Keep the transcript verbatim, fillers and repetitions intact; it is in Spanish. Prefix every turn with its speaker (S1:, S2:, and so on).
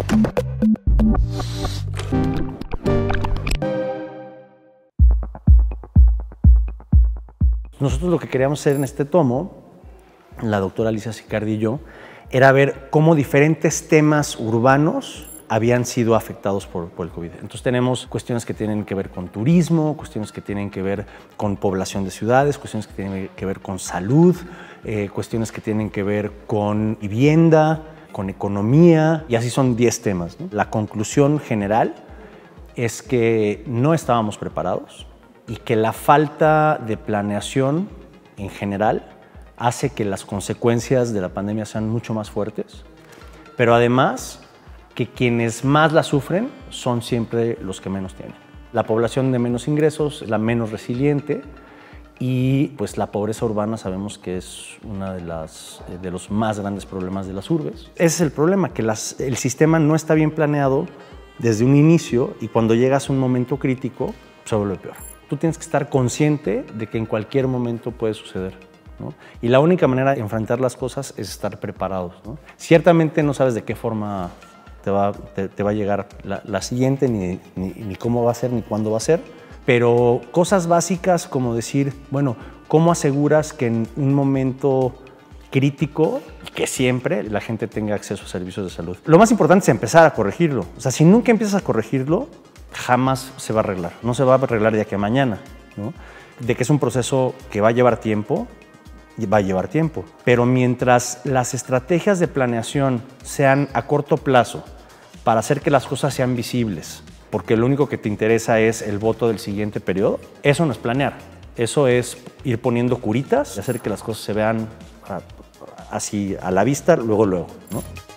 S1: Nosotros lo que queríamos hacer en este tomo, la doctora Alicia Sicardi y yo, era ver cómo diferentes temas urbanos habían sido afectados por, por el COVID. Entonces tenemos cuestiones que tienen que ver con turismo, cuestiones que tienen que ver con población de ciudades, cuestiones que tienen que ver con salud, eh, cuestiones que tienen que ver con vivienda, con economía, y así son diez temas, ¿no? La conclusión general es que no estábamos preparados y que la falta de planeación en general hace que las consecuencias de la pandemia sean mucho más fuertes, pero además que quienes más la sufren son siempre los que menos tienen. La población de menos ingresos es la menos resiliente y pues la pobreza urbana sabemos que es uno de, las, de los más grandes problemas de las urbes. Ese es el problema, que las, el sistema no está bien planeado desde un inicio y cuando llegas a un momento crítico se vuelve peor. Tú tienes que estar consciente de que en cualquier momento puede suceder, ¿no? Y la única manera de enfrentar las cosas es estar preparados, ¿no? Ciertamente no sabes de qué forma te va, te, te va a llegar la, la siguiente, ni, ni, ni cómo va a ser, ni cuándo va a ser, pero cosas básicas como decir, bueno, ¿cómo aseguras que en un momento crítico, que siempre la gente tenga acceso a servicios de salud? Lo más importante es empezar a corregirlo. O sea, si nunca empiezas a corregirlo, jamás se va a arreglar. No se va a arreglar de aquí a mañana, ¿no? De que es un proceso que va a llevar tiempo, va a llevar tiempo. Pero mientras las estrategias de planeación sean a corto plazo para hacer que las cosas sean visibles, porque lo único que te interesa es el voto del siguiente periodo, eso no es planear. Eso es ir poniendo curitas y hacer que las cosas se vean así a la vista, luego, luego, ¿no?